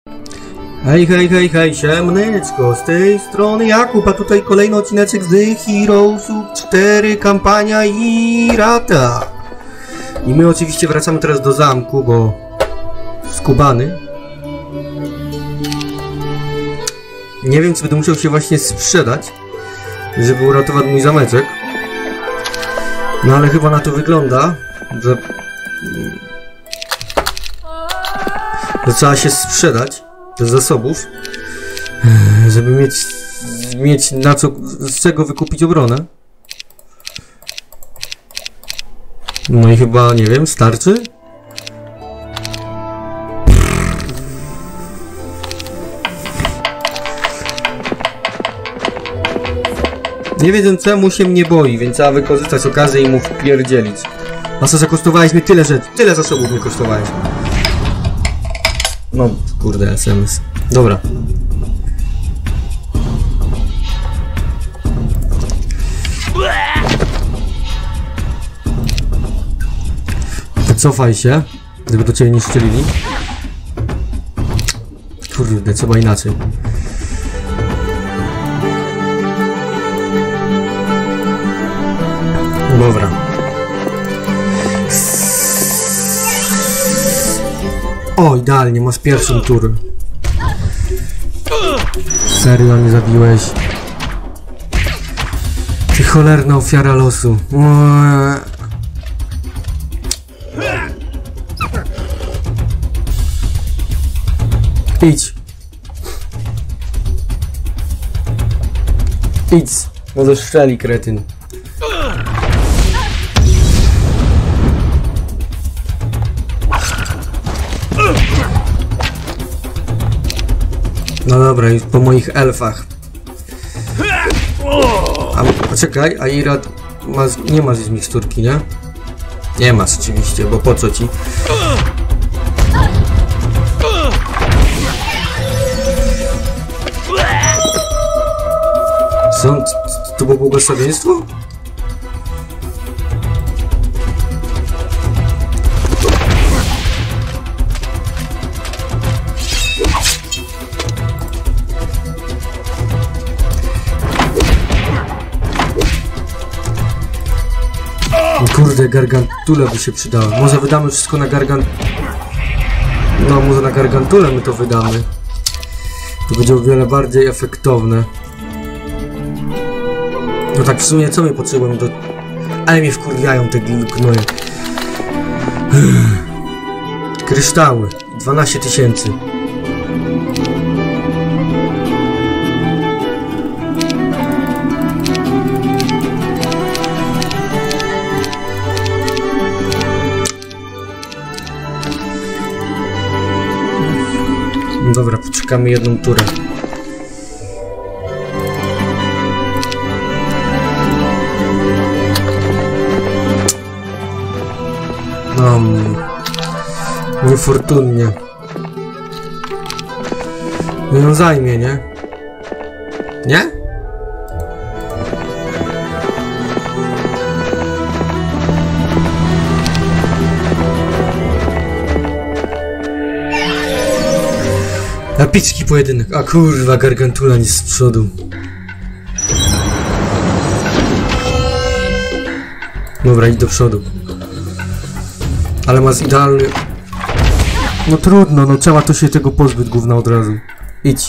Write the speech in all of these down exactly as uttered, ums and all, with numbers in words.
Hej, hej, hej, hej, siemnyczko, z tej strony Jakub, a tutaj kolejny odcineczek z Heroesów cztery, kampania i rata. I my oczywiście wracamy teraz do zamku, bo skubany. Nie wiem, czy będę musiał się właśnie sprzedać, żeby uratować mój zameczek. No ale chyba na to wygląda, że, że trzeba się sprzedać z zasobów, żeby mieć, mieć na co, z czego wykupić obronę. No i chyba, nie wiem, starczy? Nie wiem czemu się mnie boi, więc trzeba wykorzystać okazję i mu wpierdzielić. A co, że kosztowałeś mnie tyle rzeczy, tyle zasobów mi kosztowałeś. No, kurde, S M S. Dobra. Cofaj się, żeby do ciebie nie strzelili. Kurde, trzeba inaczej. Dobra. O, idealnie, masz pierwszą turę. Serio mnie zabiłeś. Ty cholerna ofiara losu. Idź. Idź. Może strzeli, kretyn. No dobra, już po moich elfach. A poczekaj, a Irad ma, nie ma z miksturki, nie? Nie masz oczywiście, bo po co ci? Co? To było błogosławieństwo? Kurde, gargantule by się przydało. Może wydamy wszystko na gargant... No, może na gargantule my to wydamy. To będzie o wiele bardziej efektowne. No tak w sumie, co my potrzebujemy do... Ale mnie wkurwiają te gnoje. Kryształy. dwanaście tysięcy. Dobra, poczekamy jedną turę. No, niefortunnie. No ją zajmie, nie? Nie? Epicki pojedynek. A kurwa, gargantula nic z przodu. Dobra, idź do przodu. Ale masz idealny... No trudno, no trzeba to się tego pozbyć gówna od razu. Idź.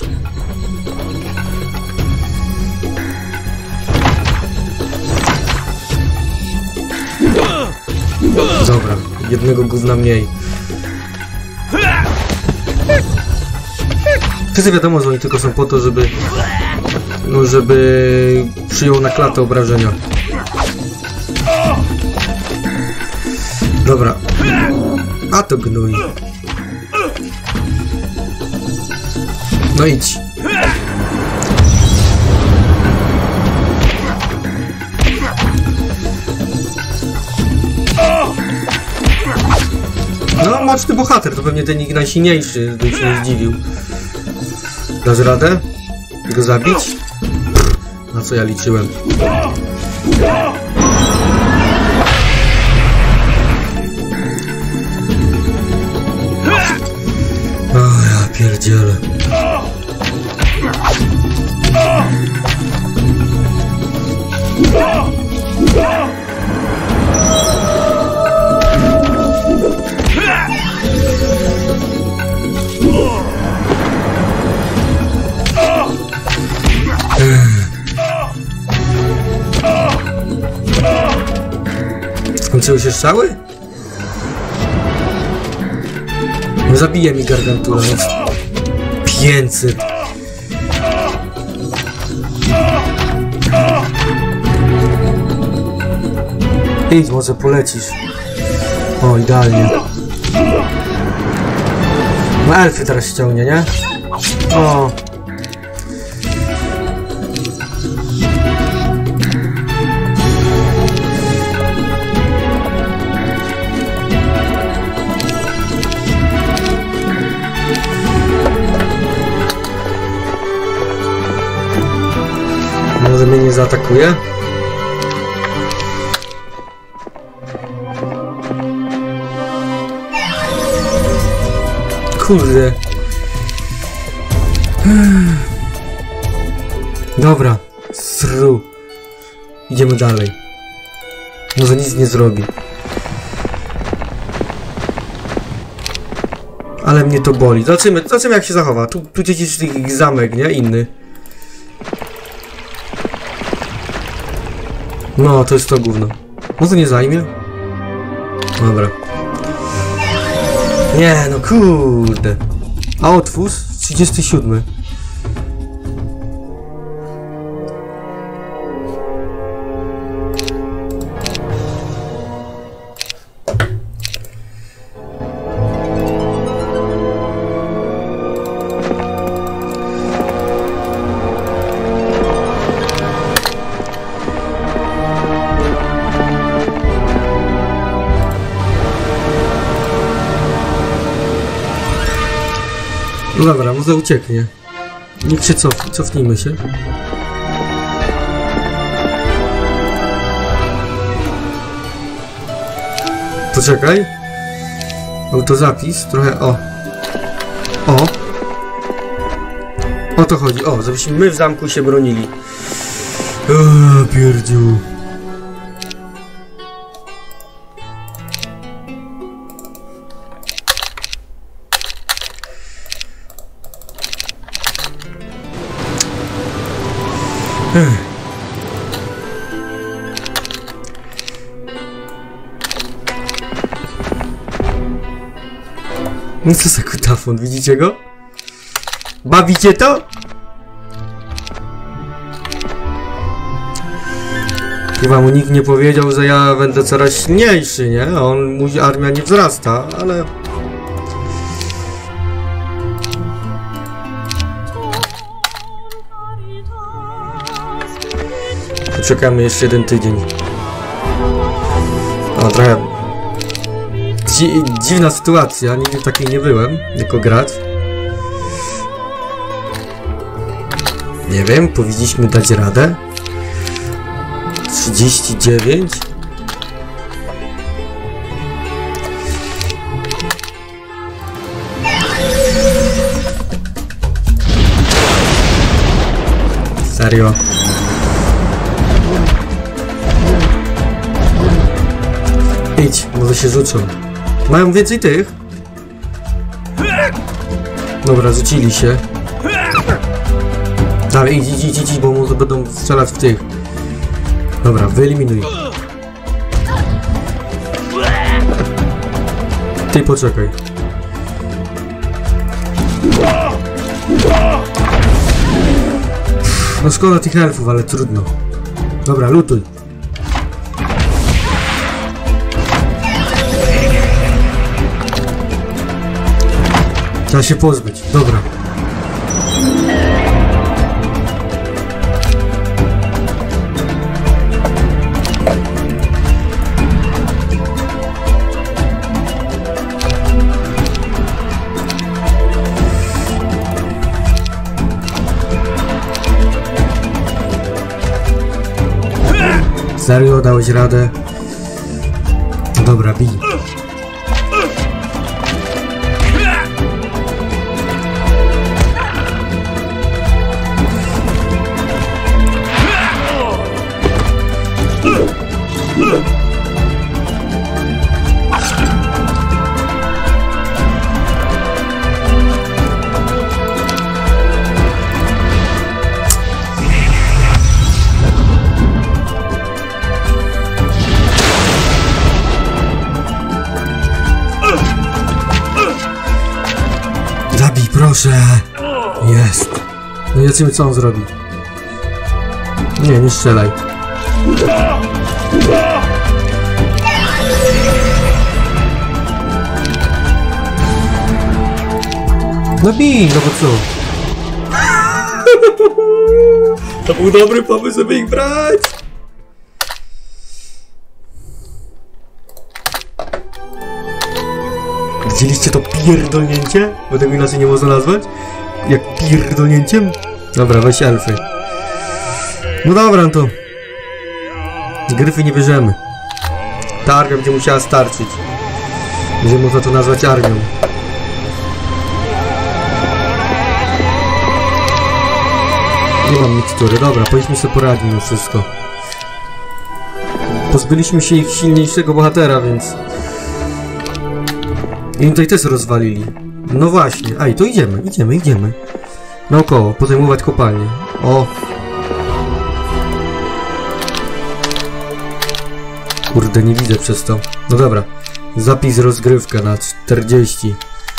Dobra, jednego gówna mniej. Wszyscy wiadomo, że oni tylko są po to, żeby... No, żeby... przyjął na klatę obrażenia. Dobra. A to gnój. No idź. No, mocny bohater, to pewnie ten ich najsilniejszy, bym się nie zdziwił. Dasz radę? Go zabić? Na co ja liczyłem? pierdziele. Skończyły się strzały? No zabije mi gargantura, więc pięćset. Idź, może polecisz. O, idealnie. No elfy teraz ściągnie, nie? O. Może mnie nie zaatakuje? Kurde. Dobra. Sru. Idziemy dalej. Może nic nie zrobi. Ale mnie to boli. Zobaczymy, zobaczymy jak się zachowa. Tu, tu gdzieś ich zamek, nie? Inny. No, to jest to gówno. Może nie zajmie? Dobra. Nie, no kurde. A otwórz? trzydziesty siódmy. No dobra, może ucieknie. Niech się cof... cofnijmy się. Poczekaj. Autozapis, trochę, o. O. O to chodzi, o, żebyśmy my w zamku się bronili. O, pierdziu. No co za kutafon, widzicie go? Bawicie to? Chyba mu nikt nie powiedział, że ja będę coraz silniejszy, nie? On, mój armia nie wzrasta, ale... Poczekamy jeszcze jeden tydzień. O, trochę... Dzi dziwna sytuacja, nigdy takiej nie byłem, jako gracz. Nie wiem, powinniśmy dać radę. trzydzieści dziewięć. Serio. Idź, może się rzucą. Mają więcej tych? Dobra, rzucili się. Dalej, idź, idź, idź, idź, bo może będą strzelać w tych. Dobra, wyeliminuj. Ty poczekaj. No szkoda tych elfów, ale trudno. Dobra, lutuj. Trzeba się pozbyć. Dobra. Serio, dałeś radę? Dobra, bij. Proszę. Jest. No i zobaczymy, co on zrobi. Nie, nie strzelaj. No bij, no bo co? To był dobry pomysł, żeby ich brać. Widzieliście to pierdolnięcie? Bo tego inaczej nie można nazwać? Jak pierdolnięciem? Dobra, weź elfy. No dobra, no to... Gryfy nie bierzemy. Ta armia będzie musiała starczyć. Będzie można to nazwać armią. Nie mam mikstury, dobra, powinniśmy sobie poradzić mimo wszystko. Pozbyliśmy się ich silniejszego bohatera, więc... I tutaj też rozwalili. No właśnie, aj, to idziemy, idziemy, idziemy. Naokoło, podejmować kopalnię. O! Kurde, nie widzę przez to. No dobra, zapis rozgrywkę na czterdzieści.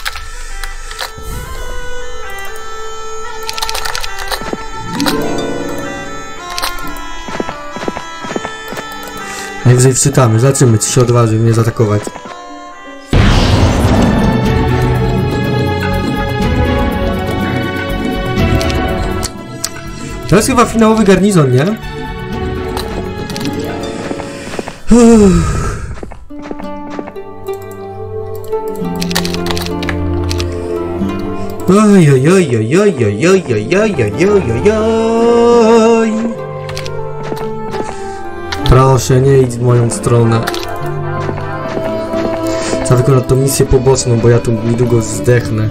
Najwyżej wczytamy, zobaczymy, czy się odważy mnie zaatakować. To jest chyba finałowy garnizon, nie? Uff. Oj, oj, oj, oj, oj, oj, oj, oj, oj, oj, oj, oj. Proszę, nie idź w moją stronę. Trzeba wykonać tą misję poboczną, bo ja tu niedługo zdechnę.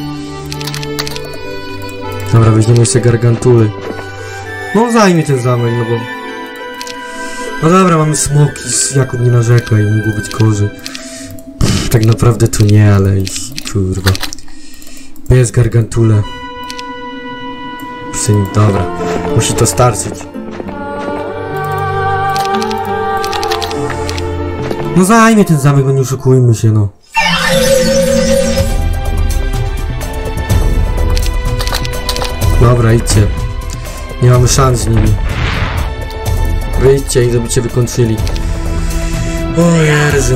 Dobra, weźmiemy jeszcze gargantuly. No zajmie ten zamek, no bo... No dobra, mamy smoki, Jakub nie narzeka i mógł być gorzej. Pff, tak naprawdę to nie, ale... Kurwa. Jest gargantule. Dobra, musi to starczyć. No zajmie ten zamek, no nie oszukujmy się, no. Dobra, idźcie. Nie mamy szans z nimi. Wyjdźcie i żebyście wykończyli. O Jezu.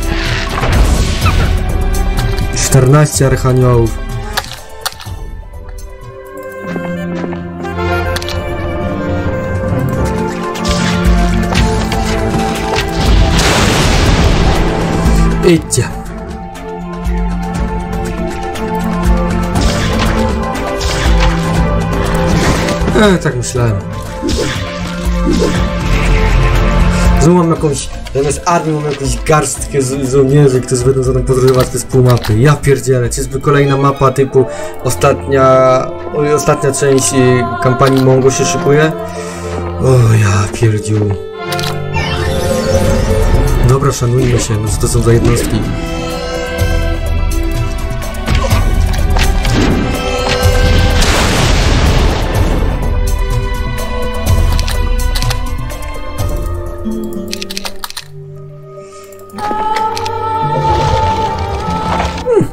czternaście archaniołów. Idźcie. E, tak myślałem. Znowu mam jakąś, zamiast armii mam jakąś garstkę z żołnierzy, którzy będą za mną podróżować przez pół mapy. Ja pierdzielę, czyżby kolejna mapa typu ostatnia, ostatnia część kampanii Mongo się szykuje? O ja pierdziu. Dobra, szanujmy się, no co to są za jednostki. Hmm.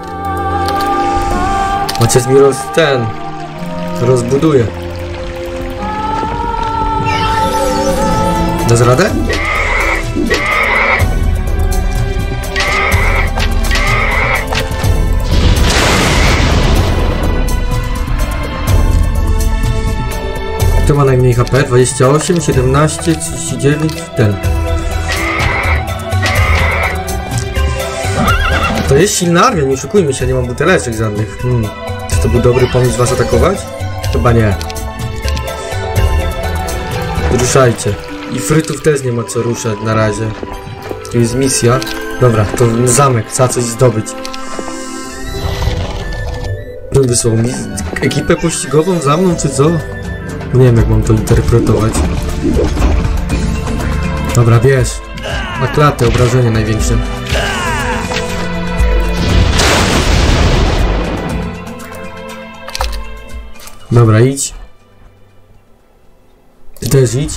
Ojciec mi roz... ten... rozbuduje. Dasz radę? Kto ma najmniej H P? dwadzieścia osiem, siedemnaście, trzydzieści dziewięć, ten. To jest silna armia, nie oszukujmy się, nie mam buteleczek żadnych. Hmm. Czy to był dobry pomysł was atakować? Chyba nie. Ruszajcie. I frytów też nie ma co ruszać na razie. To jest misja. Dobra, to zamek, trzeba coś zdobyć. On wysłał mi ekipę pościgową za mną, czy co? Nie wiem, jak mam to interpretować. Dobra, bierz. Na klatę, obrażenie największe. Dobra, idź. Ty też idź.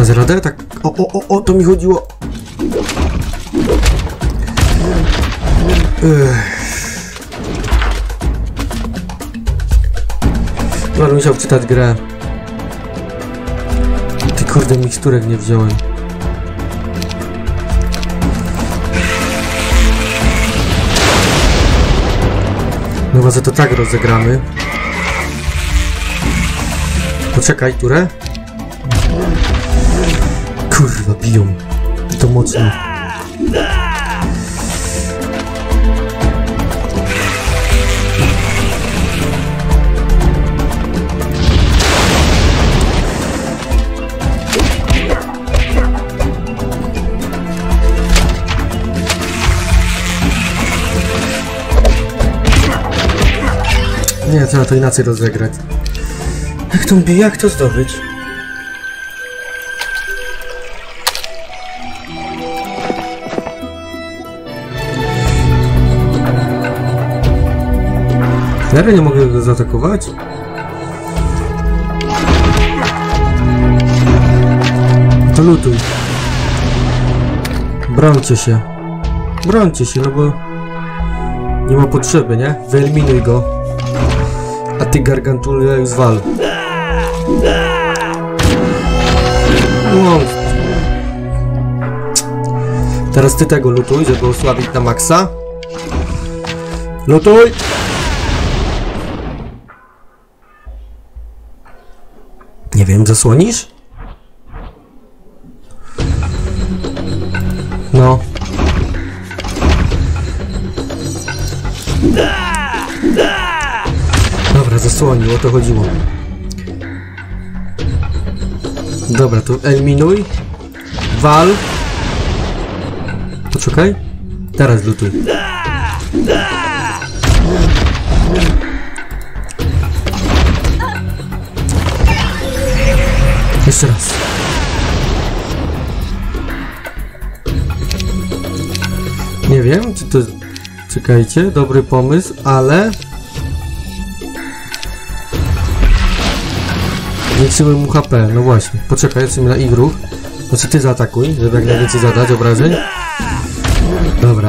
Dasz radę? Tak. O, o, o, o, to mi chodziło. Ech. Będę musiał czytać grę. Ty kurde, miksturek nie wziąłem. No może to tak rozegramy. Poczekaj, turę. Kurwa, biją. To mocno. Nie, trzeba to inaczej rozegrać. Jak to bije, jak to zdobyć? Serio nie mogę go zaatakować? To lutuj. Brońcie się. Brońcie się, no bo nie ma potrzeby, nie? Wyeliminuj go. A ty, Gargantula, już wal. No. Teraz ty tego lutuj, żeby osłabić na maksa. Lutuj! Nie wiem, zasłonisz? No. Dobra, zasłonił, o to chodziło. Dobra, to eliminuj. Wal. Poczekaj. Teraz lutuj. Jeszcze raz. Nie wiem, czy to... Czekajcie, dobry pomysł, ale... Zwiększyłem mu H P, no właśnie. Poczekaj, lecimy na ich ruch. Znaczy ty zaatakuj, żeby jak najwięcej zadać obrażeń. Dobra.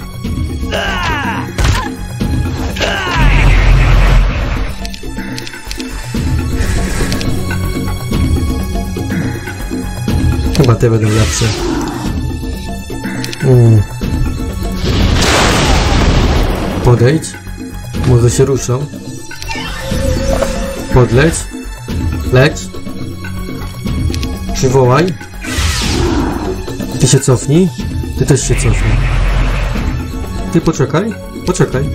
Chyba te będą lepsze. Mm. Podejdź. Może się ruszą. Podleć. Leć. Przywołaj. Ty się cofnij. Ty też się cofnij. Ty poczekaj. Poczekaj.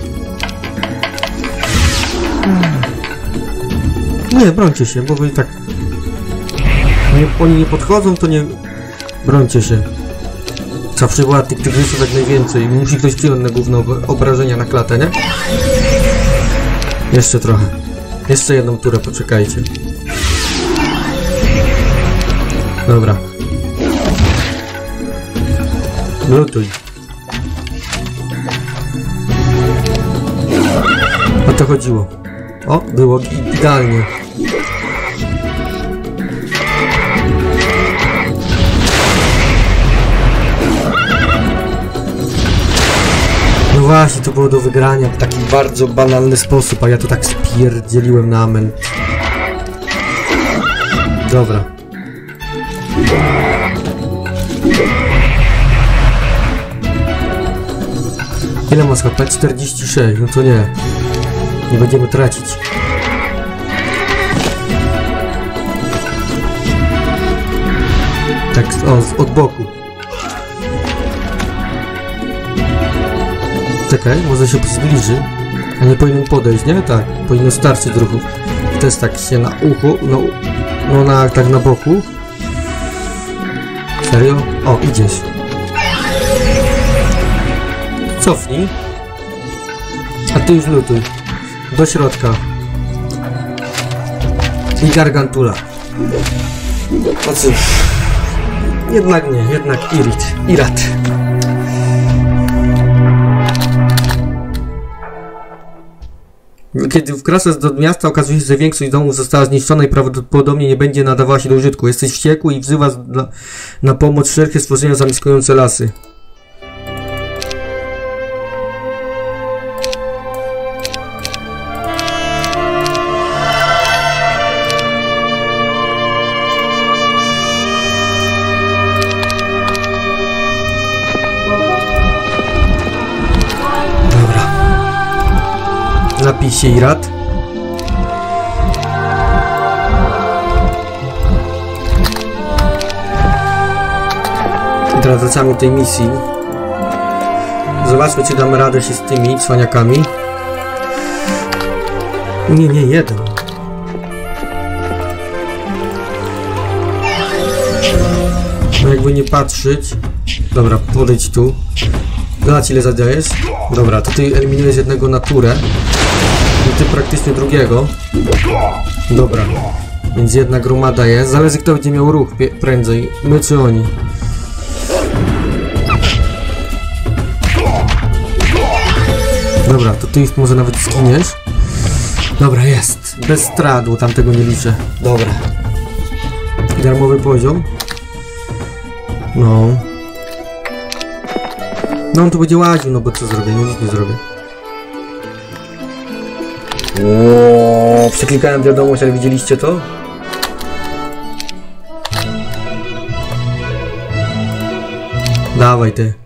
Nie, brońcie się, bo wy tak... Nie, oni nie podchodzą, to nie... Brońcie się. Trzeba przywołać tych tygrysów jak najwięcej. Musi ktoś przyjąć na gówno obrażenia na klatę, nie? Jeszcze trochę. Jeszcze jedną turę, poczekajcie. Dobra. Lutuj. O to chodziło. O, było idealnie. No właśnie, to było do wygrania w taki bardzo banalny sposób, a ja to tak spierdzieliłem na amen. Dobra. Ile masz H P? czterdzieści sześć, no to nie. Nie będziemy tracić. Tak, o, od boku. Czekaj, może się zbliży. A nie powinien podejść, nie? Tak, powinien starczyć ruchów. To jest tak się na uchu, no, no na, tak na boku. Serio? O, idziesz. Cofnij. A ty już lutuj. Do środka. I Gargantula. No cóż. Jednak nie, jednak Irit. Irat. Kiedy wkraczasz do miasta, okazuje się, że większość domów została zniszczona i prawdopodobnie nie będzie nadawała się do użytku. Jesteś wściekły i wzywasz dla, na pomoc wszelkie stworzenia zamieszkujące lasy. Napij się, Irat. I teraz wracamy do tej misji. Zobaczmy, czy damy radę się z tymi cwaniakami. Nie, nie, jeden. No jakby nie patrzeć. Dobra, podejdź tu. Zobacz, ile zadajesz. Dobra, to ty eliminujesz jednego naturę. I ty praktycznie drugiego. Dobra. Więc jedna gromada jest. Zależy, kto będzie miał ruch prędzej. My czy oni. Dobra, to ty już może nawet zginiesz. Dobra, jest. Bez strat, bo tamtego nie liczę. Dobra. Darmowy poziom. No. No on tu będzie łaził, no bo co zrobię? No nic nie zrobię. Oooo, przeklikałem wiadomość, ale widzieliście to? Dawaj ty.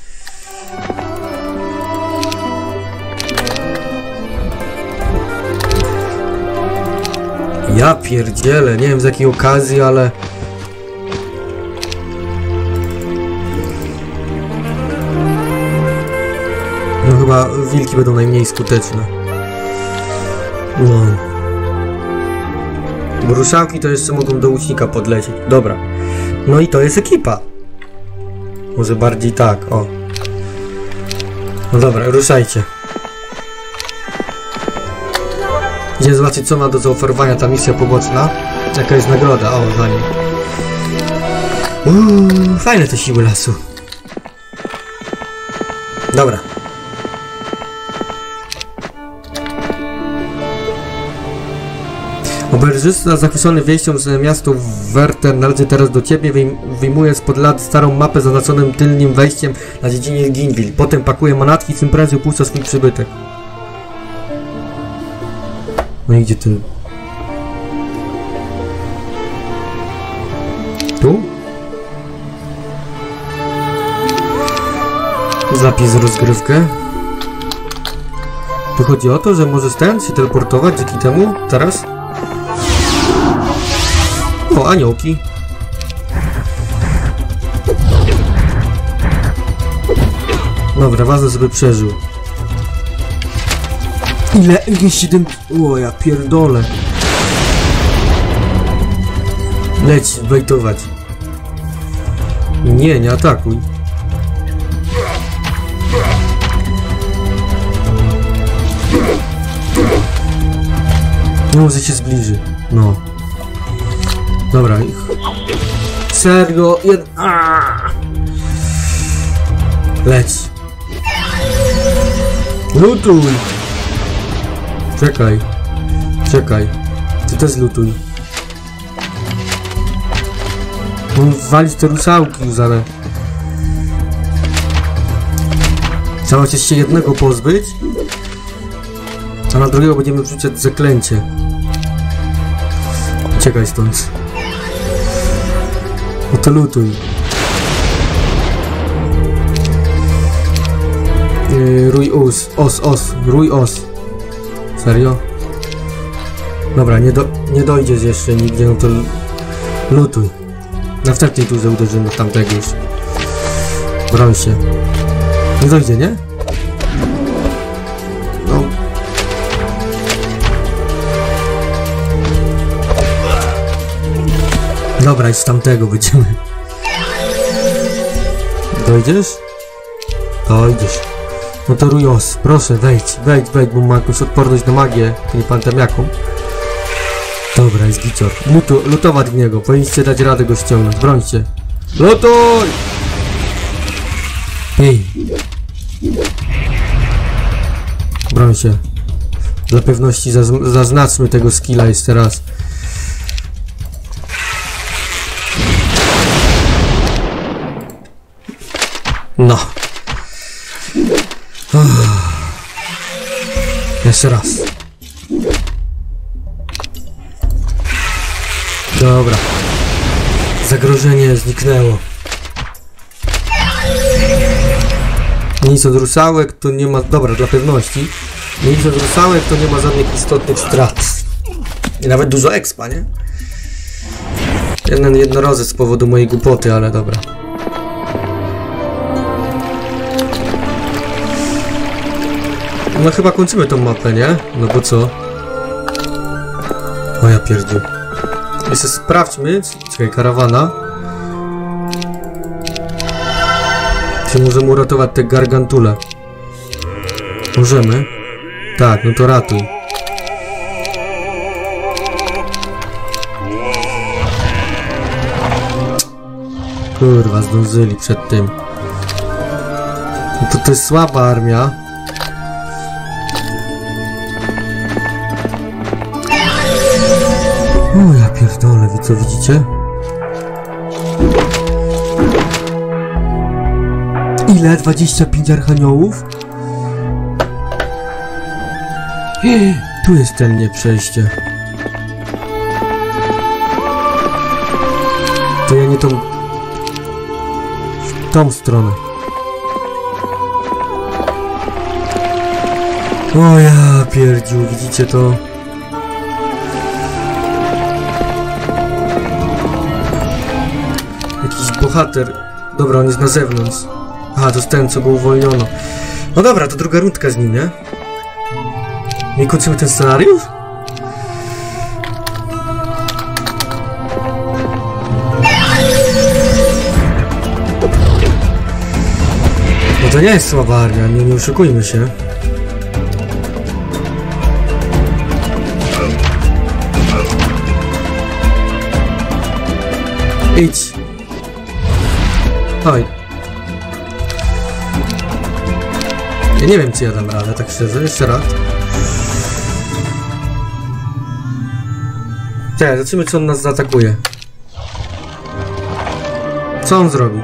Ja pierdzielę, nie wiem z jakiej okazji, ale... No chyba wilki będą najmniej skuteczne. No. Bo ruszałki to jeszcze mogą do łucznika podlecieć. Dobra. No i to jest ekipa. Może bardziej tak, o. No dobra, ruszajcie. Idziemy zobaczyć, co ma do zaoferowania ta misja poboczna. Jaka jest nagroda, o, za nim. Uuu, fajne te siły lasu. Dobra. Oberżysta zachwycony wejściem z miasto Werter należy teraz do ciebie, wyjmuje spod lat starą mapę z zaznaczonym tylnym wejściem na dziedzinie Ginville. Potem pakuje manatki i tym prędzej opuszcza swój przybytek. No i gdzie ten? Tu? Zapis rozgrywkę. Tu chodzi o to, że możesz ten się teleportować dzięki temu teraz? O, aniołki. Dobra, ważne, żeby przeżył. Ile? siedem... O, ja pierdolę. Leć, bejtować. Nie, nie atakuj. No, może się zbliży. No. Dobra, ich. Serio, jed... Aaaa! Leć. Lutuj! Czekaj. Czekaj. Ty też lutuj. Mam walić te rusałki już, ale... Trzeba się jednego pozbyć, a na drugiego będziemy wrzucać zaklęcie. Uciekaj stąd. No to lutuj. Yy, rój os, os, os, rój os. Serio? Dobra, nie, do, nie dojdziesz jeszcze nigdzie, no to lutuj. Następnej turze uderzymy tamtego już. Broń się. Nie dojdzie, nie? No. Dobra, i z tamtego będziemy. Dojdziesz? Dojdziesz. No to Rujos, proszę, wejdź, wejdź, wejdź, bo ma jakąś odporność na magię, nie pamiętam jaką. Dobra, jest gicior. Lutu, lutować w niego, powinniście dać radę go ściągnąć, brońcie. Lutuj! Ej! Broń się. Dla pewności zaz- zaznaczmy tego skilla jeszcze raz. No. Uff. Jeszcze raz. Dobra. Zagrożenie zniknęło. Nic od rusałek to nie ma... Dobra, dla pewności. Nic od rusałek to nie ma żadnych istotnych strat. I nawet dużo expa, nie? Jeden jednorazy z powodu mojej głupoty, ale dobra. No chyba kończymy tą mapę, nie? No bo co? O ja pierdziu. Jeszcze sprawdźmy. Czekaj, karawana. Czy możemy uratować te gargantule? Możemy? Tak, no to ratuj. Kurwa, zdążyli przed tym. No to to jest słaba armia. O ja pierdolę, wy co widzicie? Ile? dwadzieścia pięć archaniołów? Tu jest ten nie przejście. To ja nie tą... w tą stronę. O ja pierdziu, widzicie to? Jakiś bohater. Dobra, on jest na zewnątrz. Aha, to jest ten, co go uwolniono. No dobra, to druga rundka z nim, nie? Nie kończymy ten scenariusz? No to nie jest słaba armia, nie, nie oszukujmy się. Idź. Chodź. Ja nie wiem, czy ja dam radę, tak szczerze, jeszcze raz. Czekaj, zobaczymy, czy on nas zaatakuje. Co on zrobi?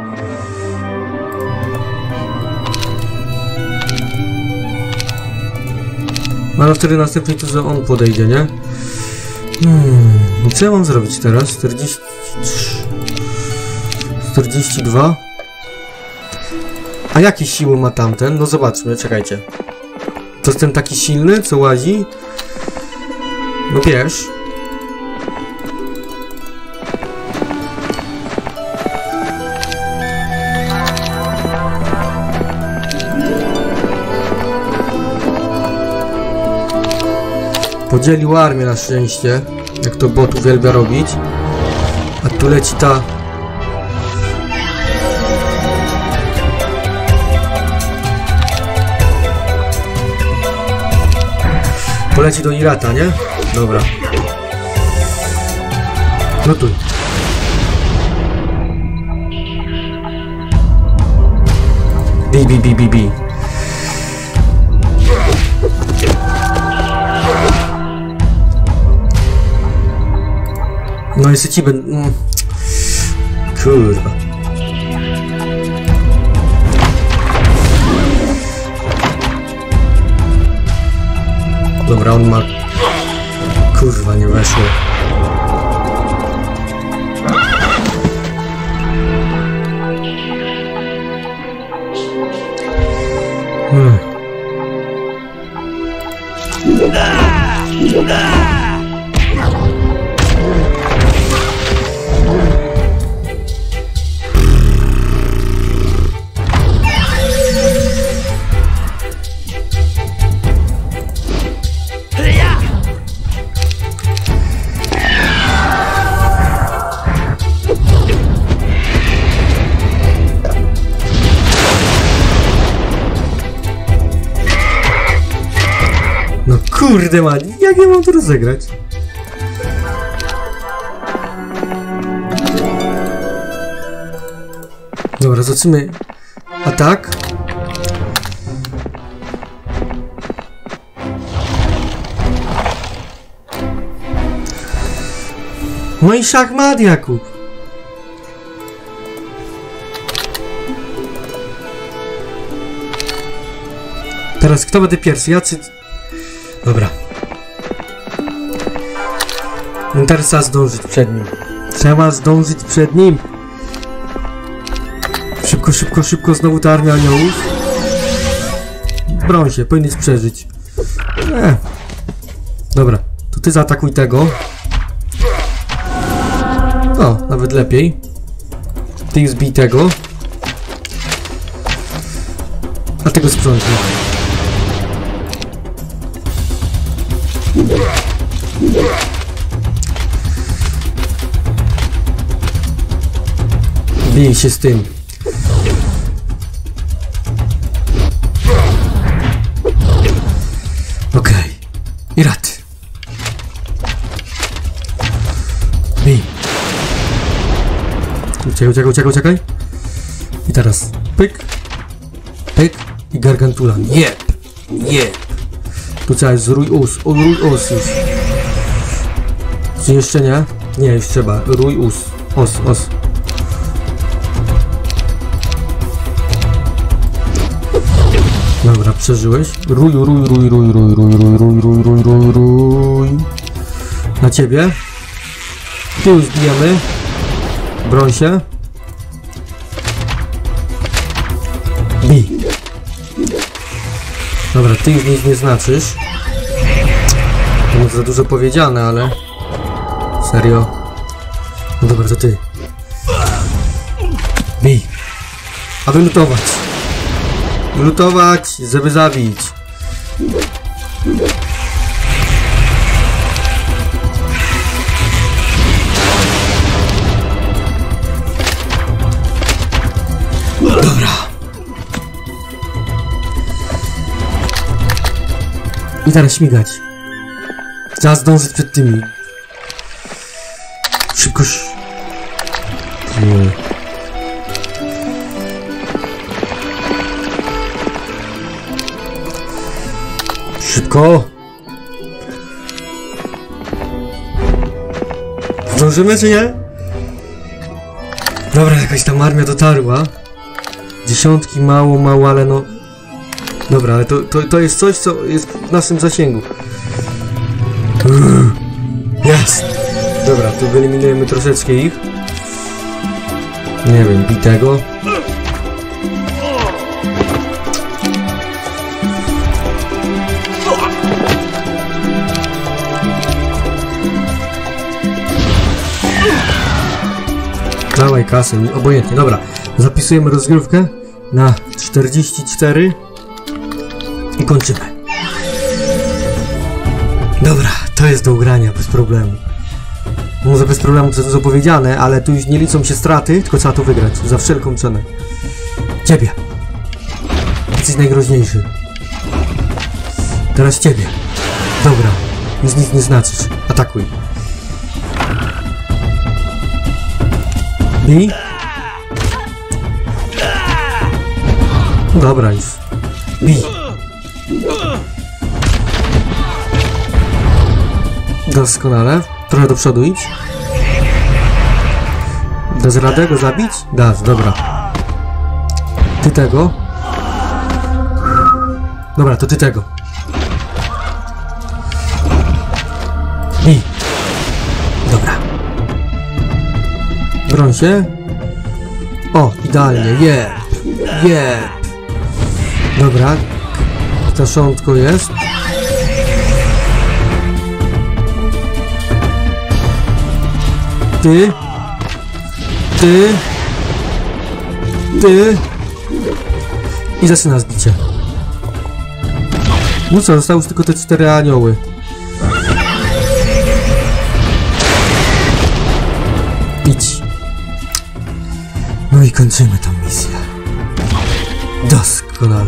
Ale wtedy następnie to, że on podejdzie, nie? Hmm, co ja mam zrobić teraz? czterdzieści trzy... czterdzieści dwa... A jakie siły ma tamten? No zobaczmy, czekajcie. To jest ten taki silny, co łazi? No wiesz. Podzielił armię na szczęście, jak to bot uwielbia robić. A tu leci ta... Poleci do Irata, nie? Dobra. No tu. Bi, bi, bi, bi, bi. No jeszcze ci będę... Mm. Kurwa. Dobra, on ma... Kurwa, nie weszło. Hmm. No kurde man, jak ja mam to rozegrać? Dobra, zobaczymy. Atak. No i szachmat, Jakub. Teraz kto będzie pierwszy? Ja czy... Dobra. No teraz trzeba zdążyć przed nim. Trzeba zdążyć przed nim. Szybko, szybko, szybko. Znowu ta armia aniołów. Broń się, powinieneś przeżyć. Nie. Dobra, to ty zaatakuj tego. O, nawet lepiej. Ty zbij tego. A tego sprzątnij. Bij się z tym. Okej. Okay. I rad. Bij. Uciekaj, uciekaj, uciekaj, uciekaj. I teraz pyk. Pyk. I gargantulan. Jep. Jep. Tu trzeba jest rój us. O, rój us już. Czy jeszcze nie? Nie, już trzeba. Rój us. Os, os. Dobra, przeżyłeś. Rój, rój, rój, rój, rój, rój, rój, rój, rój, rój, rój, rój. Na ciebie. Tu już bijemy. Broń się. Bij. Dobra, ty już nic nie znaczysz. To może za dużo powiedziane, ale... Serio. No dobra, to ty. Bij. A wylutować. Lutować, żeby zabić. Dobra. I teraz śmigać. Trzeba zdążyć przed tymi. Szybko. Nie. Szybko! Zdążymy czy nie? Dobra, jakaś tam armia dotarła. Dziesiątki mało, mało, ale no... Dobra, ale to, to, to jest coś, co jest w naszym zasięgu. Jest! Dobra, tu wyeliminujemy troszeczkę ich. Nie wiem, bitego. Dawaj kasę, obojętnie, dobra. Zapisujemy rozgrywkę na czterdzieści cztery i kończymy. Dobra, to jest do ugrania bez problemu. Może bez problemu to jest opowiedziane, ale tu już nie liczą się straty, tylko trzeba to wygrać za wszelką cenę. Ciebie. Jesteś najgroźniejszy. Teraz ciebie. Dobra, już nic nie znaczysz. Atakuj. Bij. Dobra już. Bij. Doskonale. Trochę do przodu idź. Dasz radę go zabić? Dasz, dobra. Ty tego. Dobra, to ty tego. Bij. Dobra. Broń się. O, idealnie. Jeb. Jeb. Dobra. Ptaszątko jest. Ty. Ty. Ty. I zaczyna zbicie. No co, zostały już tylko te cztery anioły. Idź. No i kończymy tą misję. Doskonale.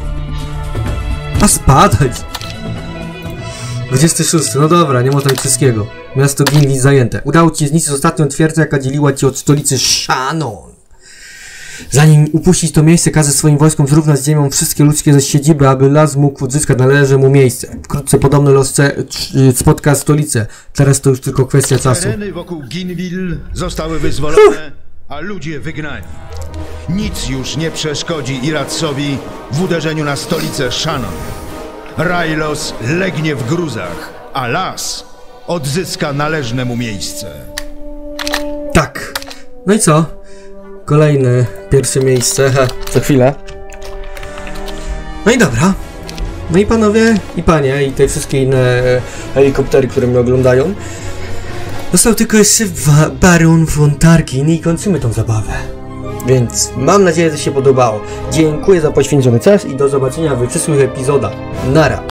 A spadać! dwudziesty szósty, no dobra, nie ma tam wszystkiego. Miasto Ginwis zajęte. Udało ci się zniszczyć ostatnią twierdzę, jaka dzieliła ci od stolicy Shannon. Zanim upuścić to miejsce, każe swoim wojskom zrównać z ziemią wszystkie ludzkie ze siedziby, aby las mógł odzyskać należne mu miejsce. Wkrótce podobny los spotka stolicę. Teraz to już tylko kwestia czasu. Tereny wokół Ginville zostały wyzwolone, a ludzie wygnani. Nic już nie przeszkodzi Iratsowi w uderzeniu na stolicę Shannon. Raylos legnie w gruzach, a las odzyska należne mu miejsce. Tak. No i co? Kolejne pierwsze miejsce. Ha, za chwilę. No i dobra. No i panowie i panie i te wszystkie inne helikoptery, które mnie oglądają. Został tylko jeszcze Baron von Tarkin i kończymy tą zabawę. Więc mam nadzieję, że się podobało. Dziękuję za poświęcony czas i do zobaczenia w przyszłych epizodach. Nara.